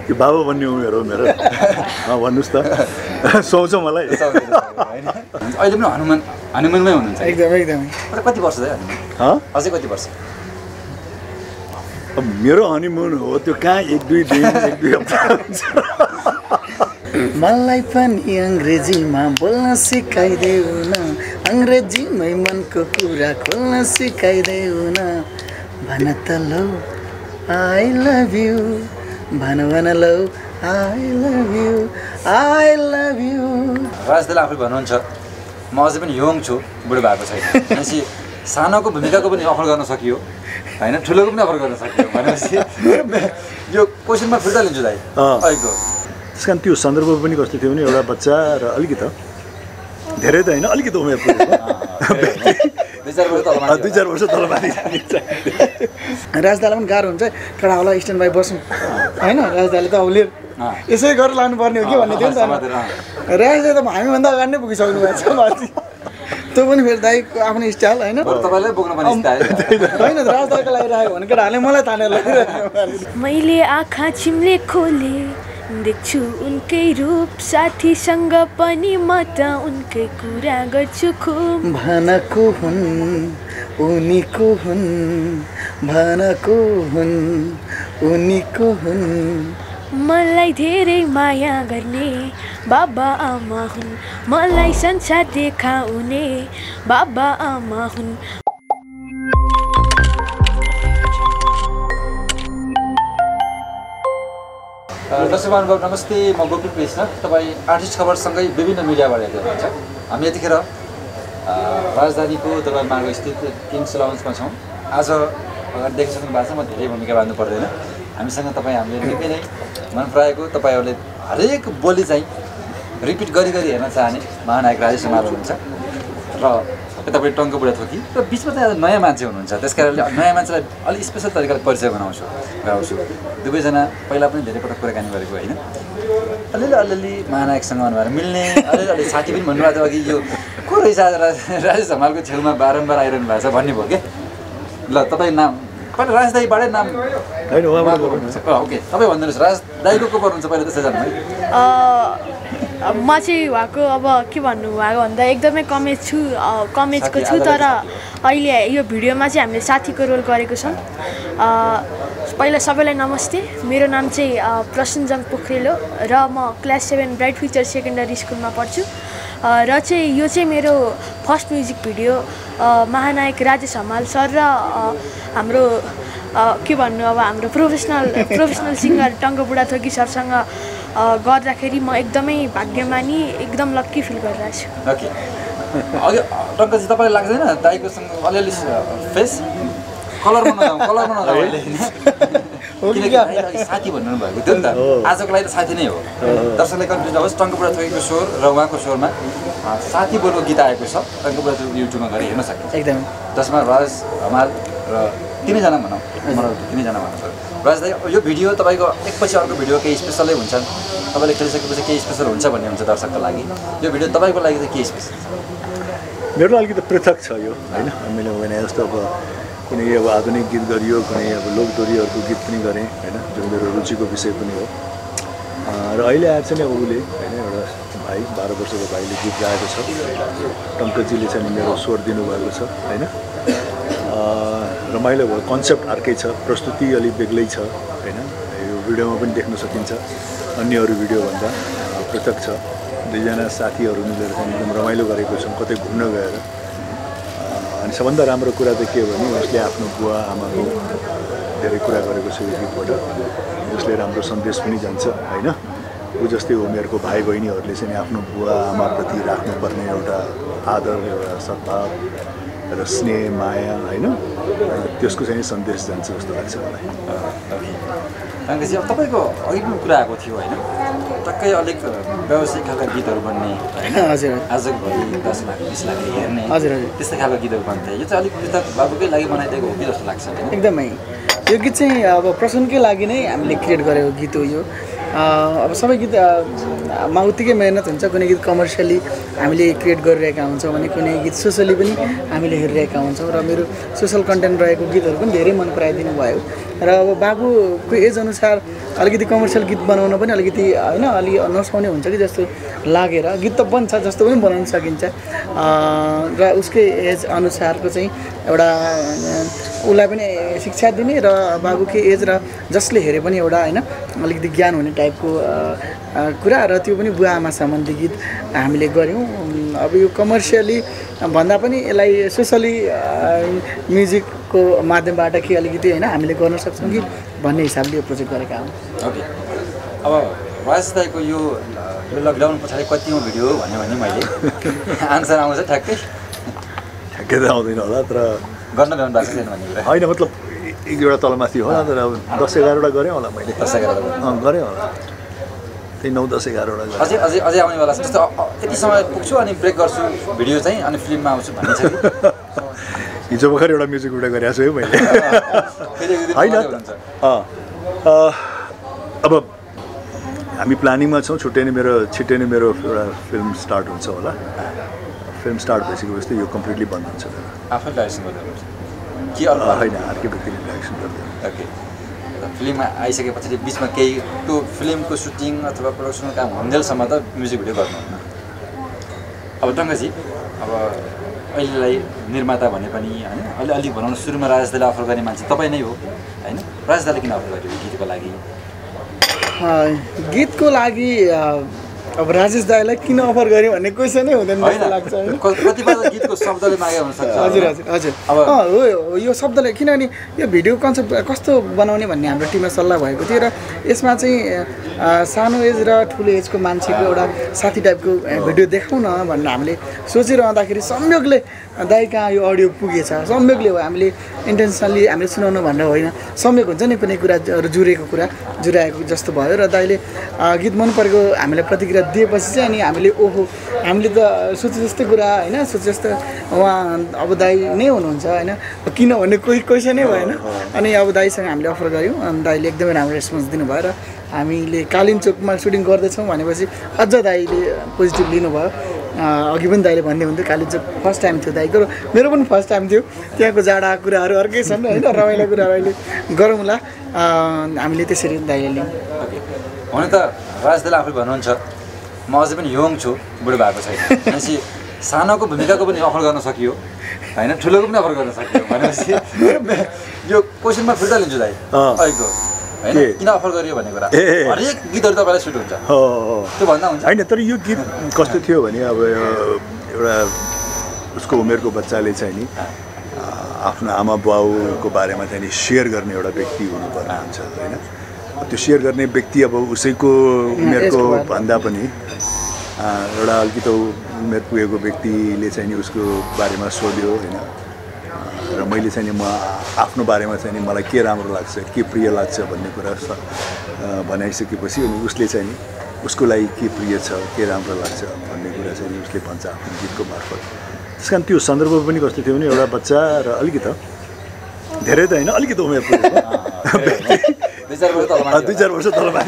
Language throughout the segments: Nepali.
यो बाबु भन्ने उमेर हो मेरो भन्नुहोस् त सुहाउँछ मलाई अहिले पनि हनुमानमै हुनुहुन्छ एकदमै कति वर्ष छ हनुमान अझै कति वर्ष मेरो हनीमुन हो त्यो कहाँ 1-2 दिन 1-2 हप्ता हुन्छ मलाई पनि अङ्ग्रेजीमा बोल्न सिकाइदेऊ न अङ्ग्रेजीमै मनको कुरा खोल्न सिकाइदेऊ न भन त लौ आई लभ यु भन लौ आई लभ यु राजदाले आफै भन्नुहुन्छ म अझै पनि यङ छु बुढो भएको छैन भनेपछि सानोको भूमिकाको पनि अफर गर्न सकियो होइन ठुलोको पनि अफर गर्न सकियो भनेपछि यो क्वेसनमा फिर्ता लिन्छु दाइ अहिलेको त्यस कारण त्यो सन्दर्भ पनि कस्तो थियो भने एउटा बच्चा र अलिकति धेरै त होइन अलिकति उमेर पुगेको 2-4 वर्ष तलमाथि राजदालाई पनि गाह्रो हुन्छ केटा होला स्ट्यान्ड बाई बस्नु होइन राजदाले त उसले यसै गरेर लानुपर्ने हो कि भन्ने थियो नि त राजले त हामीभन्दा अगाडि नै पुगिसक्नु भएको छ माथि त्यो पनि फेरि दाइको आफ्नो स्टाइल होइन होइन राजदाको लागि राखेको भने केटाहरूले मलाई तानेर लगाइरहेको मैले आँखा चिम्ले खोले देख्छु उनकै रूप साथीसँग पनि म त उनकै कुरा गर्छु खुब भनेको हुन् उनीको हुन् भनेको हुन् उनीको हुन् मलाई धेरै माया गर्ने बाबा आमा हुन् मलाई संसार देखाउने बाबा आमा हुन् दर्शक महानुभाव नमस्ते म गोकुल कृष्ण तपाईँ आर्टिस्ट खबरसँगै विभिन्न मिडियाबाट हेर्दै हुनुहुन्छ हामी यतिखेर राजधानीको दरबारमार्ग स्थित किङ्स लाउन्जमा छौँ आज अगाडि देखिसक्नु भएको छ म धेरै भूमिका बाँध्नु पर्दैन हामीसँग तपाईँ हामीले निकै नै मन पराएको तपाईँहरूले हरेक बोली चाहिँ रिपिट गरी हेर्न चाहने महानायक राजेश हमाल हुनुहुन्छ र तपाईँ टङ्क बुढा थोकी र बिचमा चाहिँ आज नयाँ मान्छे हुनुहुन्छ त्यस कारणले नयाँ मान्छेलाई अलिक स्पेसल तरिकाले परिचय गराउँछु दुवैजना पहिला पनि धेरै पटक कुराकानी गरेको होइन अलिअलि महानायकसँग भन्नुभएर मिल्ने अलिअलि साथी पनि भन्नुभएको थियो अघि यो को रहेछ राजेश हमालको छेउमा बारम्बार आइरहनु भएको छ भन्ने भयो क्या ल तपाईँ नाम पहिला राज दाईबाटै नाम ओके तपाईँ भनिदिनुहोस् राज दाईको को पर्नुहुन्छ पहिला त्यसै जानु है म चाहिँ उहाँको अब के भन्नु भएको भन्दा एकदमै कमेजको छु तर अहिले यो भिडियोमा चाहिँ हामीले साथीको रोल गरेको छौँ पहिला सबैलाई नमस्ते मेरो नाम चाहिँ प्रसन्नजङ पोखरेल हो र म क्लास 7 ब्राइट फ्युचर सेकेन्डरी स्कुलमा पढ्छु र चाहिँ यो चाहिँ मेरो फर्स्ट म्युजिक भिडियो महानायक राजेश हमाल सर र हाम्रो के भन्नु अब हाम्रो प्रोफेसनल सिङ्गर टङ्क बुढा थोकी सरसँग गर्दाखेरि म एकदमै भाग्यमानी एकदम लक्की फिल गरिरहेको छु ओके अघि टङ्कजी तपाईँलाई लाग्दैन दाइकोसँग अलिअलि फेस कलरमा नजाउँ अहिले किनकि साथी भन्नु भएको थियो नि त आजको लागि त साथी नै हो दर्शकलाई कन्फ्युज नहोस् टङ्क बुढा थोकीको स्वर र उहाँको स्वरमा साथी बोलको गीत आएको छ टङ्क बुढा थोकी युट्युबमा गएर हेर्न सकिन्छ एकदमै जसमा राज हमाल र तिनैजना भनौँ मलाई तिनैजना भन्नु पर्यो राज दाइ यो भिडियो तपाईँको एकपछि अर्को भिडियो केही स्पेसलै हुन्छन् तपाईँले खेलिसकेपछि केही स्पेसल हुन्छ भन्ने हुन्छ दर्शकको लागि यो भिडियो तपाईँको लागि चाहिँ केही स्पेसल छ मेरो अलिकति पृथक छ यो होइन मैले भने जस्तो अब कुनै अब आधुनिक गीत गरियो कुनै अब लोकदोरीहरूको गीत पनि गरेँ होइन जो मेरो रुचिको विषय पनि हो र अहिले आएर चाहिँ अब उसले होइन एउटा भाइ 12 वर्षको भाइले गीत गाएको छ टङ्कजीले चाहिँ मेरो स्वर दिनुभएको छ होइन रमाइलो भयो कन्सेप्ट अर्कै छ प्रस्तुति अलिक बेग्लै छ होइन यो भिडियोमा पनि देख्न सकिन्छ अन्य अरू भिडियोभन्दा पृथक छ दुईजना साथीहरू मिलेर चाहिँ एकदम रमाइलो गरेको छौँ कतै घुम्न गएर अनि सबभन्दा राम्रो कुरा त के हो भने उसले आफ्नो बुवा आमाको धेरै कुरा गरेको छ यो गीतबाट उसले राम्रो सन्देश पनि जान्छ होइन ऊ जस्तै उमेरको भाइ बहिनीहरूले चाहिँ आफ्नो बुवा आमाप्रति राख्नुपर्ने एउटा आदर एउटा सद्भाव र स्नेह माया होइन त्यसको चाहिँ सन्देश जान्छ जस्तो लाग्छ मलाई टङ्कजी अब तपाईँको अघि पनि कुरा आएको थियो होइन टक्कै अलिक व्यावसायिक खालका गीतहरू बन्ने हजुर आजको भोलि 10 लाख 20 लाख हेर्ने हजुर त्यस्तै खालको गीतहरू बन्थे यो चाहिँ अलिक पृथक बाबुकै लागि बनाइदिएको हो कि जस्तो लाग्छ होइन एकदमै यो गीत चाहिँ अब प्रसन्नकै लागि नै हामीले क्रिएट गरेको गीत हो यो अब सबै गीतमा उत्तिकै मेहनत हुन्छ कुनै गीत कमर्सियली हामीले क्रिएट गरिरहेका हुन्छौँ भने कुनै गीत सोसली पनि हामीले हेरिरहेका हुन्छौँ र मेरो सोसल कन्टेन्ट रहेको गीतहरू पनि धेरै मन पराइदिनु भयो र अब बाबुको एज अनुसार अलिकति कमर्सियल गीत बनाउन पनि अलिकति होइन अलि नसुहाउने हुन्छ कि जस्तो लागेर गीत त बन्छ जस्तो पनि बनाउन सकिन्छ र उसकै एज अनुसारको चाहिँ एउटा उसलाई पनि शिक्षा दिने र बाबुकै एज र जसले हेरे पनि एउटा होइन अलिकति ज्ञान हुने टाइपको कुरा र त्यो पनि बुवा आमा सम्बन्धी गीत हामीले गऱ्यौँ। अब यो कमर्सियली भन्दा पनि यसलाई सोसली म्युजिकको माध्यमबाट के अलिकति होइन हामीले गर्न सक्छौँ कि भन्ने हिसाबले यो प्रोजेक्ट गरेका हौँ। ओके, अब राजेश दाइको यो लकडाउन पछाडि कतिौँ भिडियो भन्यो भने मैले आन्सर आउँछ ठ्याक्कै ठ्याक्कै त आउँदैन होला तर गर्न भ्याउनु भएको छैन भन्ने कुरा होइन, मतलब एक दुईवटा तलमाथि होला तर अब 10-11वटा गरेँ होला मैले। 10-11 गरेँ होला, त्यही 9-10-11वटा गरेँ। अझै आउनेवाला छ जस्तो यति समय पुग्छु अनि ब्रेक गर्छु भिडियो चाहिँ अनि फिल्ममा आउँछु भन्ने छ कि हिजो भर्खर एउटा म्युजिक भिडियो गरेको छु है मैले। होइन अब हामी प्लानिङमा छौँ, छिट्टै नै मेरो एउटा फिल्म स्टार्ट हुन्छ होला। फिल्म स्टार्ट भइसकेपछि यो कम्प्लिटली बन्द हुन्छ। आफै डाइरेक्सन गर्नुहुन्छ कि होइन, अर्कै व्यक्तिले डाइरेक्सन गर्दैन। ओके, फिल्ममा आइसकेपछि बिचमा केही त्यो फिल्मको सुटिङ अथवा प्रोडक्सनको काम हुन्जेलसम्म त म्युजिक भिडियो गर्नुहुन्न। अब टङ्कजी, अब अहिलेलाई निर्माता भने पनि होइन अलि भनौँ न, सुरुमा राजेश दाइले अफर गर्ने मान्छे तपाईँ नै हो होइन? राजेश दाइले किन अफर गर्यो गीतको लागि? गीतको लागि अब राजेश दाइलाई किन अफर गर्यो भन्ने क्वेसनै हुँदैन जस्तो लाग्छ होइन? कतिपय गीतको शब्दले मागे हुनसक्छ। हजुर हजुर हजुर हो यो शब्दले, किनभने यो भिडियो कन्सेप्ट कस्तो बनाउने भन्ने हाम्रो टिममा सल्लाह भएको थियो र यसमा चाहिँ सानो एज र ठुलो एजको मान्छेको एउटा साथी टाइपको भिडियो देखाउँ न भनेर हामीले सोचिरहँदाखेरि संयोगले दाइ कहाँ यो अडियो पुगेछ। संयोगले हो, हामीले इन्टेन्सनली हामीले सुनाउनु भनेर होइन, संयोग हुन्छ नि कुनै कुरा जुराएको जस्तो भयो र दाइले गीत मन परेको हामीलाई प्रतिक्रिया दिएपछि चाहिँ अनि हामीले ओहो हामीले त सोचे जस्तै कुरा होइन, सोचे जस्तो उहाँ अब दाइ नै हुनुहुन्छ होइन, किनभने कोही क्वेसनै भएन। अनि अब दाइसँग हामीले अफर गऱ्यौँ अनि दाइले एकदमै राम्रो रेस्पोन्स दिनुभयो र हामीले कालिम्पोङमा सुटिङ गर्दैछौँ भनेपछि अझ दाइले पोजिटिभ लिनुभयो। अघि पनि दाइले भन्दै हुन्थ्यो कालिम्पोङ फर्स्ट टाइम थियो दाइको, र मेरो पनि फर्स्ट टाइम थियो। त्यहाँको जाडा कुराहरू अर्कै छन् होइन, रमाइलो कुराहरू अहिले गरौँला हामीले त्यसरी दाइले लियौँ। हुन त राजेश दाइले आफै भन्नुहुन्छ म अझै पनि यङ छु, बुढो भएको छैन भनेपछि सानोको भूमिकाको पनि अफर गर्न सकियो होइन, ठुलोको पनि अफर गर्न सकियो भनेपछि यो क्वेसनमा फिर्ता लिन्छु दाइ अहिलेको होइन, किन अफर गरियो भन्ने कुरा। हरेक गीतहरू तपाईँलाई सुट हुन्छ त्यो भन्दा हुन्छ होइन? तर यो गीत कस्तो थियो भने अब एउटा उसको उमेरको बच्चाले चाहिँ नि आफ्नो आमा बाउको बारेमा चाहिँ नि सेयर गर्ने एउटा व्यक्ति हुनुपर्ने हुन्छ होइन। त्यो सेयर गर्ने व्यक्ति अब उसैको उमेरको भन्दा पनि एउटा अलिकति उमेर पुगेको व्यक्तिले चाहिँ नि उसको बारेमा सोध्यो होइन, र मैले चाहिँ नि म आफ्नो बारेमा चाहिँ नि मलाई के राम्रो लाग्छ, के प्रिय लाग्छ भन्ने कुरा भनाइसकेपछि अनि उसले चाहिँ नि उसको लागि के प्रिय छ, के राम्रो लाग्छ भन्ने कुरा चाहिँ नि उसले भन्छ आफ्नो गीतको मार्फत। त्यस कारण त्यो सन्दर्भ पनि कस्तो थियो भने एउटा बच्चा र अलिकति धेरै त होइन, अलिकति उमेर पुगेको 2-4 वर्ष तलमाथि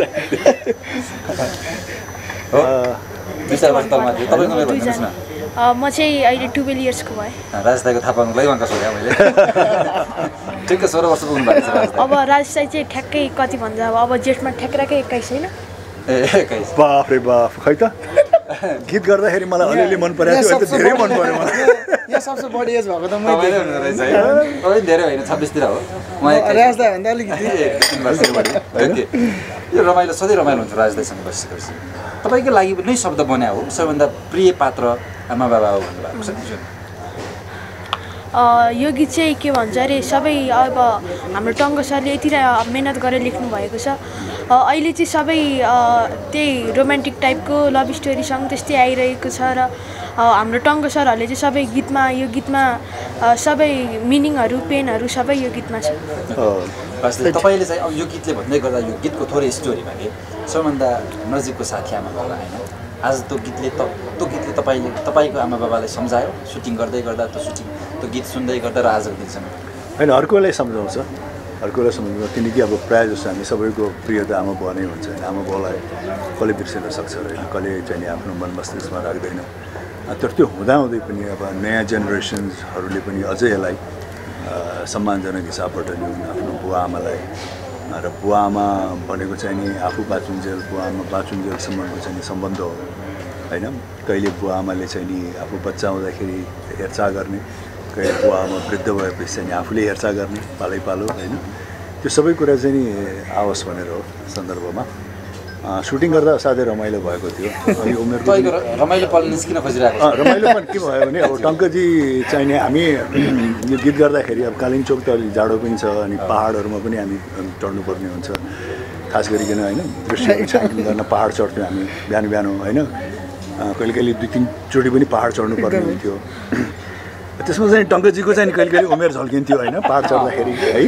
म चाहिँ अहिले 12 इयर्सको भएँ। राजेश दाइको थाहा पाउनुको लागि उहाँको सोधेँ मैले। ठिक्कै 16 वर्ष पुग्नु भएको छ। अब राजेश दाइ चाहिँ ठ्याक्कै कति भन्छ अब जेठमा ठ्याक्राकै 21 होइन? ए 21। बाफ रे बाफ, खै त गीत गर्दाखेरि मलाई अलिअलि मन परेको थियो, धेरै मन पर्यो मलाई। यहाँ सबसे बढी एज भएको त मैले हुनु रहेछ है, तपाईँ धेरै होइन 26 तिर हो राजेश दाइ भन्दा अलिकति। यो रमाइलो सधैँ रमाइलो हुन्छ राजेश दाइसँग बसिसकेपछि। तपाईँको लागि नै शब्द बन्या हो सबैभन्दा प्रिय पात्र आमा बाबा हो भन्नुभएको छ जुन यो गीत चाहिँ के भन्छ अरे सबै अब हाम्रो टङ्क सरले यति मेहनत गरेर लेख्नु भएको छ। अहिले चाहिँ सबै त्यही रोमान्टिक टाइपको लभ स्टोरी सङ त्यस्तै आइरहेको छ र हाम्रो टङ्क सरहरूले चाहिँ सबै गीतमा यो गीतमा सबै मिनिङहरू पेनहरू सबै यो गीतमा छ। तपाईँले चाहिँ अब यो गीतले भन्दै गर्दा यो गीतको थोरै स्टोरी भने सबैभन्दा नजिकको साथी आमा बाबा होइन, आज त्यो गीतले तपाईँको आमा बाबालाई सम्झायो सुटिङ गर्दै गर्दा त्यो गीत सुन्दै गर्दा र आजको दिनसम्म होइन अर्कोलाई सम्झाउँछ, किनकि अब प्रायः जस्तो हामी सबैको प्रिय त आमा बाउ नै हुन्छ होइन। आमा बाउलाई कसले बिर्सिन सक्छ होइन, कसले चाहिँ आफ्नो मन मस्तिष्कमा राख्दैन। तर त्यो हुँदाहुँदै पनि अब नयाँ जेनेरेसन्सहरूले पनि अझै यसलाई सम्मानजनक हिसाबबाट ल्याउनु आफ्नो बुवा आमालाई र बुवा आमा भनेको चाहिँ नि आफू बाँचुन्जेल बुवा आमा बाँचुन्जेलसम्मको चाहिँ नि सम्बन्ध हो होइन। कहिले बुवा आमाले चाहिँ नि आफू बच्चा हुँदाखेरि हेरचाह गर्ने, कहिले बुवा आमा वृद्ध भएपछि चाहिँ आफूले हेरचाह गर्ने पालैपालो होइन। त्यो सबै कुरा चाहिँ नि आओस् भनेर हो सन्दर्भमा सुटिङ गर्दा साथै रमाइलो भएको थियो। अनि उमेरको रमाइलो पल निस्किन खोजिरहेको रमाइलोपन के भयो भने अब टङ्कजी चाहिँ नि हामी यो गीत गर्दाखेरि अब कालिम्पोङ त अलिक जाडो पनि छ अनि पाहाडहरूमा पनि हामी चढ्नुपर्ने हुन्छ खास गरिकन होइन। दृश्य छायाङ्कन गर्न पाहाड चढ्थ्यौँ हामी बिहान बिहान होइन। कहिले कहिले 2-3 चोटि पनि पाहाड चढ्नुपर्ने हुन्थ्यो। त्यसमा चाहिँ टङ्कजीको चाहिँ कहिले कहिले उमेर झल्किन्थ्यो होइन पाहाड चढ्दाखेरि है।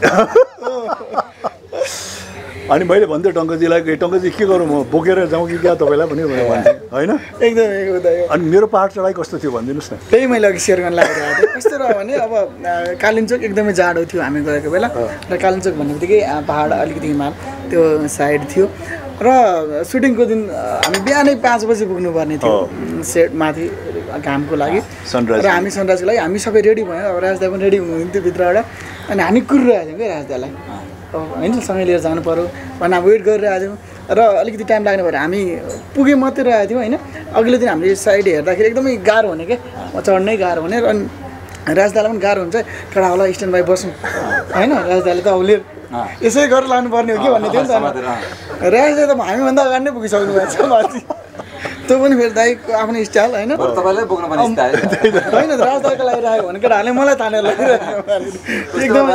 अनि मैले भन्थेँ टङ्कजीलाई टङ्कजी के गरौँ म बोकेर जाउँ कि क्या तपाईँलाई पनि भन्थेँ होइन। एकदमै अनि मेरो पाहाड चढाइ कस्तो थियो भनिदिनुहोस् न। त्यही मैले अघि सेयर गर्न लागिरहेको थिएँ। कस्तो रह्यो भने अब कालिम्पोङ एकदमै जाडो थियो हामी गएको बेला र कालिम्पोङ भन्ने बित्तिकै पाहाड अलिकति हिमाल त्यो साइड थियो र सुटिङको दिन हामी बिहानै 5 बजी पुग्नुपर्ने थियो सेट माथि घामको लागि र हामी सनराइजको लागि हामी सबै रेडी भयौँ। अब राजदा पनि रेडी हुनुहुन्थ्यो भित्रबाट अनि हामी कुरिरहेको थियौँ क्या राजदालाई होइन सँगै लिएर जानु पऱ्यो भनेर वेट गरिरहेको थियौँ र अलिकति टाइम लाग्ने भएर हामी पुगे मात्रै रहेको थियौँ होइन। अघिल्लो दिन हामीले साइड हेर्दाखेरि एकदमै गाह्रो हुने क्या चढ्नै गाह्रो हुने र अनि राजदालाई पनि गाह्रो हुन्छ कडा होला स्ट्यान्ड बाई बस्नु होइन। राजदाले त औले यसै गरेर लानुपर्ने हो कि भन्ने थियो नि त। राजदा त हामीभन्दा अगाडि नै पुगिसक्नु भएको छ माथि। त्यो पनि फेरि दाइको आफ्नो स्टाइल होइन होइन राजदाको लागि राखेको भने केटाहरूले मलाई तानेर लगिदिन्थ्यो।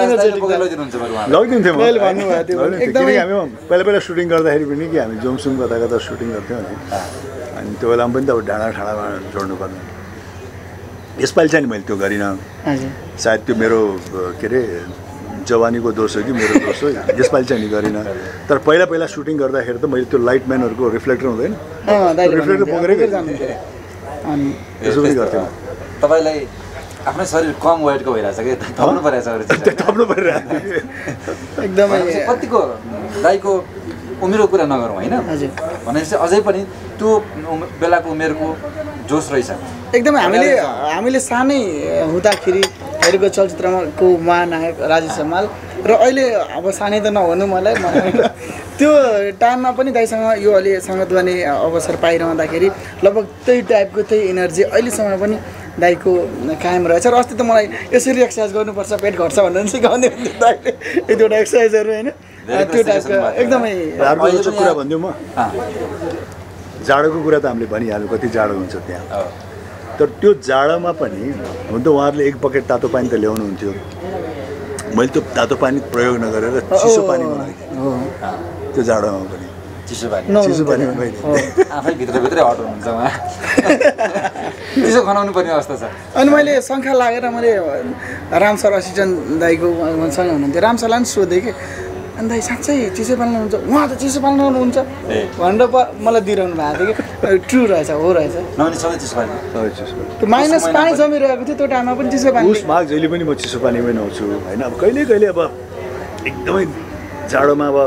एकदमै हामी पहिला सुटिङ गर्दाखेरि पनि कि हामी जोमसुङ कता सुटिङ गर्थ्यौँ अनि त्यो बेलामा पनि त अब डाँडामा जोड्नु पर्ने। यसपालि चाहिँ मैले त्यो गरिनँ सायद त्यो मेरो के अरे जवानीको दोष हो कि मेरो दोष हो यसपालि चाहिँ नि गरिनँ। तर पहिला सुटिङ गर्दाखेरि त मैले त्यो लाइटम्यानहरूको रिफ्लेक्टर हुँदैन रिफ्लेक्टर बोकेरै त्यसो पनि गर्थेँ। तपाईँलाई आफ्नै शरीर कम वेटको भइरहेछ कि थप्नु परिरहेछ एकदमै कतिको दाइको उमेरको कुरा नगरौँ होइन भनेपछि अझै पनि त्यो बेलाको उमेरको जोस रहेछ एकदमै। हामीले सानै हुँदाखेरि हेरेको चलचित्रमा को महानायक राजेश हमाल र अहिले अब सानै त नहुनु मलाई त्यो टाइममा पनि दाइसँग यो अलि सङ्गत गर्ने अवसर पाइरहँदाखेरि लगभग त्यही टाइपको त्यही एनर्जी अहिलेसम्म पनि दाइको कायम रहेछ। र अस्ति त मलाई यसरी एक्सर्साइज गर्नुपर्छ पेट घट्छ भनेर सिकाउँदै हुन्थ्यो दाइले एक दुईवटा एक्सर्साइजहरू होइन त्यो टाइपको एकदमै। अर्को कुरा भनिदिउँ म जाडोको कुरा त हामीले भनिहाल्यो कति जाडो हुन्छ त्यहाँ। तर त्यो जाडोमा पनि हुन त उहाँहरूले 1 बकेट तातो पानी त ल्याउनुहुन्थ्यो। मैले त्यो तातो पानी प्रयोग नगरेर चिसो पानी बनाएको त्यो जाडोमा पनि चिसो पानी आफै भित्रभित्रै हट हुनुहुन्छ उहाँ चिसो खनाउनु पर्ने अवस्था छ। अनि मैले शङ्का लागेर मैले राम सर असिस्टेन्ट दाइको सँगै हुनुहुन्थ्यो राम सरलाई पनि सोधेँ कि अनि दाइ साँच्चै चिसो पानी लाउनुहुन्छ उहाँ त चिसो पानी लाउनुहुन्छ भनेर मलाई दिइरहनु भएको थियो कि ट्रु रहेछ हो रहेछ त्यो माइनस पानी जमिरहेको थियो त्यो टाइममा पनि चिसो पानी उसमा जहिले पनि म चिसो पानीमै नुहाउँछु होइन। अब कहिले अब एकदमै जाडोमा अब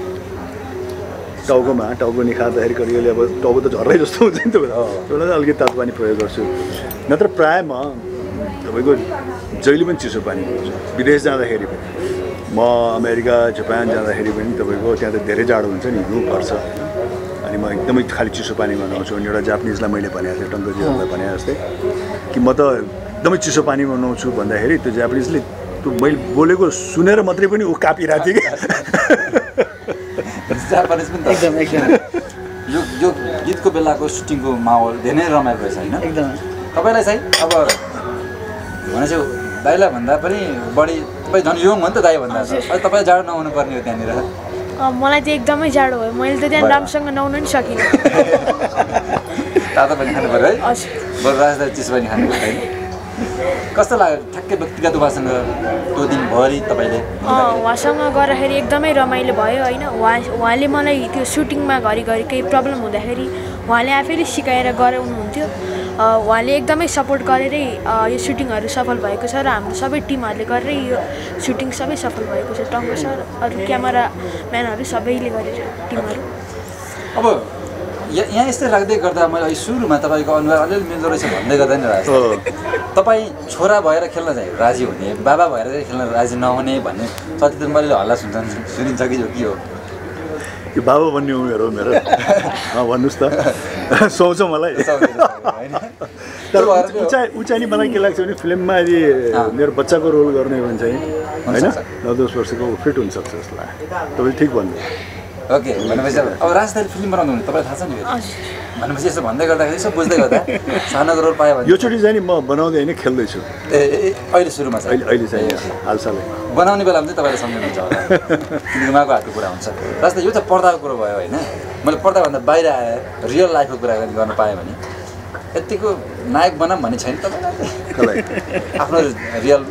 टाउको निखार्दाखेरि कहिले अब टाउको त झर्रै जस्तो हुन्छ नि त्यो बेला अलिकति तातो पानी प्रयोग गर्छु नत्र प्रायः म तपाईँको जहिले पनि चिसो पानी नुहाउँछु। विदेश जाँदाखेरि पनि म अमेरिका जापान जाँदाखेरि पनि तपाईँको त्यहाँ त धेरै जाडो हुन्छ नि हिउँ पर्छ अनि म एकदमै खालि चिसो पानीमा नुहाउँछु। अनि एउटा जापानिजलाई मैले भनेको थिएँ टङ्कजीहरूलाई भने जस्तै कि म त एकदमै चिसो पानीमा नुहाउँछु भन्दाखेरि त्यो जापानिजले त्यो मैले बोलेको सुनेर मात्रै पनि ऊ कापिरहेको थियो कि यो गीतको बेलाको सुटिङको माहौल धेरै रमाइलो रहेछ होइन तपाईँलाई चाहिँ अब भनेपछि दाइलाई भन्दा पनि बढी तपाईँ झन् यङ हो नि त दाइ भन्दा अहिले तपाईँ जाडो नहुनु पर्ने हो त्यहाँनिर। मलाई चाहिँ एकदमै जाडो भयो मैले त त्यहाँ राम्रोसँग नुहाउन नि सकिनँ। तातो पानी खानु पऱ्यो है बरु राजदा चिसो पानी खानु पऱ्यो होइन। कस्तो लाग्यो ठ्याक्कै व्यक्तिगत उहाँसँग त्यो दिनभरि तपाईँले? उहाँसँग गर्दाखेरि एकदमै रमाइलो भयो होइन। उहाँले मलाई त्यो सुटिङमा घरिघरि केही प्रब्लम हुँदाखेरि उहाँले आफैले सिकाएर गराउनुहुन्थ्यो। उहाँले एकदमै सपोर्ट गरेरै यो सुटिङहरू सफल भएको छ र हाम्रो सबै टिमहरूले गरेरै यो सुटिङ सबै सफल भएको छ। टङ्क सर अरू क्यामेराम्यानहरू सबैले गरेर टिमहरू। अब यहाँ यस्तै राख्दै गर्दा मैले अहिले सुरुमा तपाईँको अनुहार अलिअलि मिल्दो रहेछ भन्दै गर्दा नि राज तपाईँ छोरा भएर खेल्न चाहिँ राजी हुने बाबा भएर चाहिँ खेल्न राजी नहुने भन्ने चलचित्रले हल्ला सुनिन्छ कि के हो यो बाबा भन्ने उमेर हो मेरो भन्नुहोस् त सुहाउँछ मलाई तर उचाइ नि मलाई के लाग्छ भने फिल्ममा यदि मेरो बच्चाको रोल गर्ने हो भने चाहिँ होइन 9-10 वर्षको फिट हुनसक्छ जस्तो लाग्छ तपाईँ ठिक भन्नु ओके भनेपछि अब राजधानी फिल्म बनाउनु भने तपाईँलाई थाहा छ नि भनेपछि यसो भन्दै गर्दाखेरि यसो बुझ्दै गर्दा सानोको रोल पायो भने योचोटि चाहिँ नि म बनाउँदै होइन खेल्दैछु अहिले सुरुमा चाहिँ अहिले चाहिँ हालसालै बनाउने बेलामा चाहिँ तपाईँले सम्झिनुहुन्छ होला किनकि उहाँको हातको कुरा हुन्छ राजधानी यो चाहिँ पर्दाको कुरो भयो होइन मैले पर्दाभन्दा बाहिर आएर रियल लाइफको कुरा गर्न पाएँ भने यतिको नायक बनाऊँ भन्ने छैन तपाईँलाई आफ्नो रियल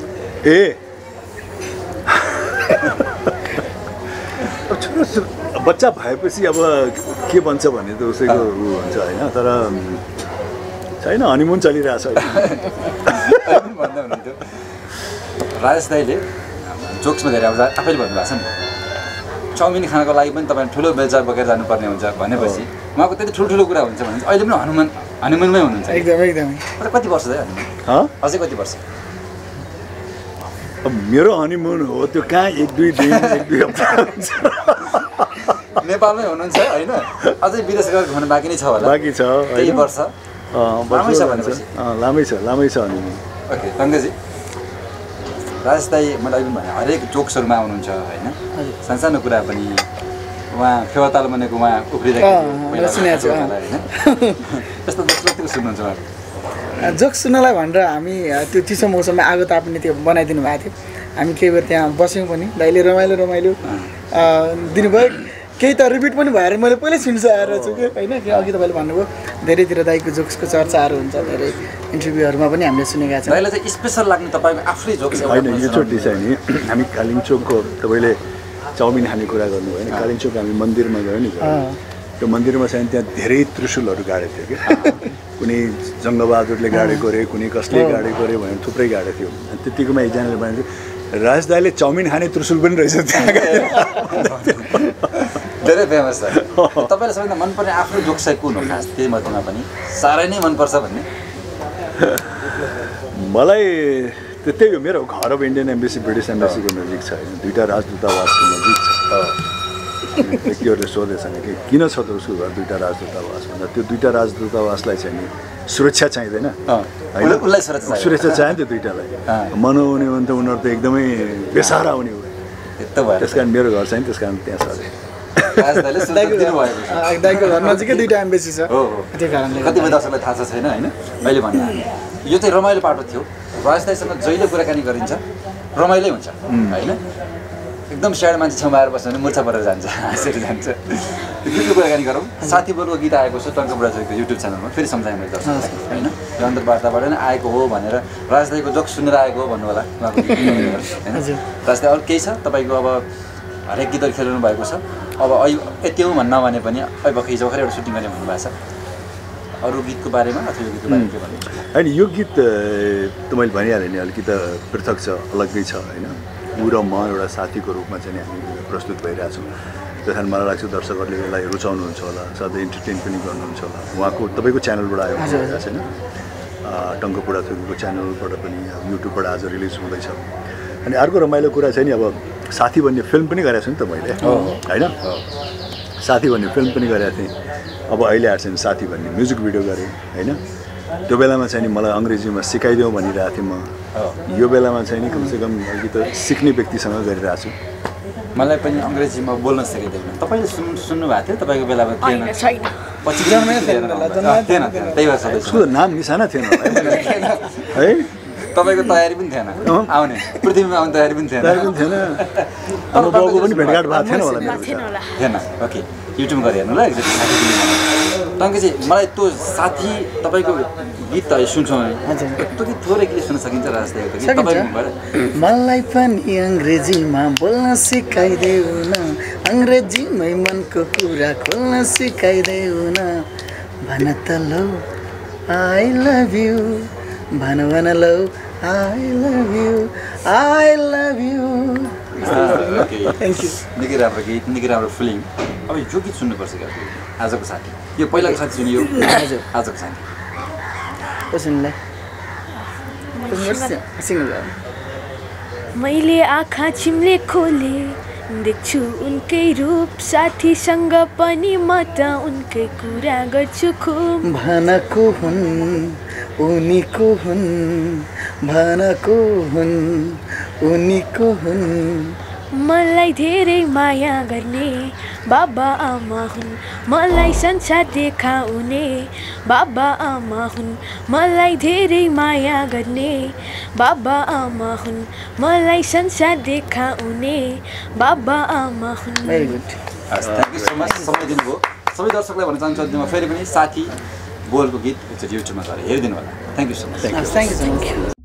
बच्चा भएपछि अब के बन्छ भन्ने त उसैको ऊ हुन्छ होइन तर छैन हनिमुन चलिरहेछ भन्दै हुनुहुन्थ्यो राजेश दाईले जोक्समा धेरै आउँछ आफैले भन्नुभएको छ नि चाउमिन खानको लागि पनि तपाईँ ठुलो बेलचा बोकेर जानुपर्ने हुन्छ भनेपछि उहाँको त्यति ठुल्ठुलो कुरा हुन्छ भने अहिले पनि हनिमुनमै हुनुहुन्छ एकदमै कति वर्ष चाहिँ हनिमुन अझै कति वर्ष अब मेरो हनिमुन हो त्यो कहाँ 1-2 दिन 1-2 हप्ता हुन्छ नेपालमै हुनुहुन्छ होइन अझै विदेश गएर घुम्नु बाँकी नै छ होला बाँकी छ त्यही वर्ष लामै छ हनिमुन ओके तङ्गजी राजेश दाई मैले अहिले भने हरेक जोक्सहरूमा आउनुहुन्छ होइन सानसानो कुरा पनि उहाँ फेवाताल बनेको उहाँ उफ्रिँदाखेरि त्यस्तो जतिको सुन्नुहुन्छ उहाँ जोक सुन्नलाई भनेर हामी त्यो चिसो मौसममा आगो ताप्ने त्यो बनाइदिनु भएको थियो हामी केही बेर त्यहाँ बस्यौँ पनि दाइले रमाइलो दिनुभयो केही त रिपिट पनि भएर मैले पहिल्यै सुन्छु आएर छु कि होइन कि अघि तपाईँले भन्नुभयो धेरैतिर दाइको जोक्सको चर्चाहरू हुन्छ धेरै इन्टरभ्यूहरूमा पनि हामीले सुनेका छौँ दाइलाई चाहिँ स्पेसल लाग्ने तपाईँको आफ्नै जोक्स होइन योचोटि चाहिँ नि हामी कालिम्पोङको तपाईँले चाउमिन खाने कुरा गर्नुभयो होइन कालिम्पोङ हामी मन्दिरमा गयो नि त्यो मन्दिरमा चाहिँ त्यहाँ धेरै त्रिशुलहरू गाडेको थियो कि कुनै जङ्गबहादुरले गाडेको अरे कुनै कसले गाडेको अरे भनेर थुप्रै गाडेको थियो त्यतिकोमा एकजनाले भनेको राज दाइले चाउमिन खाने त्रिशुल पनि रहेछ त्यहाँ धेरै फेमस छ तपाईँलाई सबैभन्दा मनपर्ने आफ्नो जोक चाहिँ कुन हो खास त्यही मध्येमा पनि साह्रै नै मनपर्छ भन्ने मलाई त्यही हो मेरो घर अब इन्डियन एम्बेसी ब्रिटिस एम्बेसीको नजिक छ होइन 2टा राजदूतावासको नजिक छ व्यक्तिहरूले सोधेछन् कि किन छ त उसको घर 2टा राजदूतावास भन्दा त्यो 2टा राजदूतावासलाई चाहिँ नि सुरक्षा चाहिँदैन होइन सुरक्षा चाहियो नि त्यो 2टालाई मनाउने भने त उनीहरू त एकदमै बेसहारा हुने हो त्यस कारण मेरो घर चाहिँ त्यस कारण त्यहाँ छ दाइको घर नजिकै 2टा एम्बेसी छ त्यो कारणले कतिपय दर्शकलाई थाहा छैन होइन अहिले भन्नु यो चाहिँ रमाइलो पाटो थियो राजेश दाइसँग जहिले कुराकानी गरिन्छ रमाइलै हुन्छ होइन एकदम स्याड मान्छे छेउमा आएर बस्यो भने मुर्छा परेर जान्छ हाँसेर जान्छ त्यो कुराकानी गरौँ साथी बोलको गीत आएको छ टङ्क बुढाचोरीको युट्युब च्यानलमा फेरि सम्झाएँ मैले दर्शकलाई होइन यो अन्तर्वार्ताबाट नै आएको हो भनेर राजेश दाइको जोक सुनेर आएको हो भन्नु होला होइन राजेश दाइ अरू केही छ तपाईँको अब हरेक गीतहरू खेलिरहनु भएको छ अब यति हो भन्न भने पनि अहिले हिजो भर्खर एउटा सुटिङ गर्ने भन्नुभएको छ अरू गीतको बारेमा अथवा यो गीतको बारेमा के भन्नुहुन्छ होइन यो गीत तपाईँले भनिहालेँ नि अलिकति पृथक छ अलग्गै छ होइन ऊ र म एउटा साथीको रूपमा चाहिँ हामी प्रस्तुत भइरहेछौँ त्यस कारण मलाई लाग्छ दर्शकहरूले यसलाई रुचाउनुहुन्छ होला सधैँ इन्टरटेन पनि गर्नुहुन्छ होला उहाँको तपाईँको च्यानलबाट आएको छैन टङ्क बुढाचोरीको च्यानलबाट पनि युट्युबबाट आज रिलिज हुँदैछ अनि अर्को रमाइलो कुरा चाहिँ नि अब साथी भन्ने फिल्म पनि गरेको छु नि त मैले होइन साथी भन्ने फिल्म पनि गरेको थिएँ अब अहिले आएर चाहिँ साथी भन्ने म्युजिक भिडियो गरेँ होइन त्यो बेलामा चाहिँ नि मलाई अङ्ग्रेजीमा सिकाइदेऊ भनिरहेको थिएँ म यो बेलामा चाहिँ नि कमसेकम अलिकति सिक्ने व्यक्तिसँग गरिरहेको छु मलाई पनि अङ्ग्रेजीमा बोल्न सकिँदैन तपाईँले सुन्नु भएको थियो तपाईँको बेलामा थिएन पछि त्यही भएर उसको नाम निशाना थिएन है तपाईँको तयारी पनि थिएन आउने पृथ्वीमा आउने तयारी पनि थिएन हाम्रो बाउको पनि भेटघाट भएको थिएन होला थिएन ओके युट्युब गरिहेर्नु ल एकचोटि टङ्केजी मलाई त्यो साथी तपाईँको गीत त सुन्छौँ यति थोरै गीत सुन्न सकिन्छ मलाई पनि अङ्ग्रेजीमा बोल्न सिकाइदेऊ न अङ्ग्रेजीमै मनको कुरा खोल्न सिकाइदेऊ न भन त लौ आई लभ यु भन लौ I love you thank you. निकै राम्रो गीत, निकै राम्रो फिलिङ। अब यो गीत सुन्नुपर्छ क्या आजको साथी, यो पहिलाको साथी सुनियो, हजुर आजको साथी सुन्नुलाई मैले आँखा चिम्ले खोले देख्छु उनकै रूप, साथीसँग पनि म त उनकै कुरा गर्छु खुब। भनेको हुन् उनीको हुन्, भनेको हुन् उनीको हुन्। मलाई धेरै माया गर्ने बाबा आमा हुन्, मलाई संसार देखाउने बाबा आमा हुन्। मलाई धेरै माया गर्ने बाबा आमा हुन्, मलाई संसार देखाउने बाबा आमा हुन्। Very good. Thank you so much समय दिनुभयो। सबै दर्शकलाई भन्न चाहन्छु म फेरि पनि साथी बोलको गीत युट्युबमा गएर हेरिदिनु होला। Thank you so much. Thank you so much.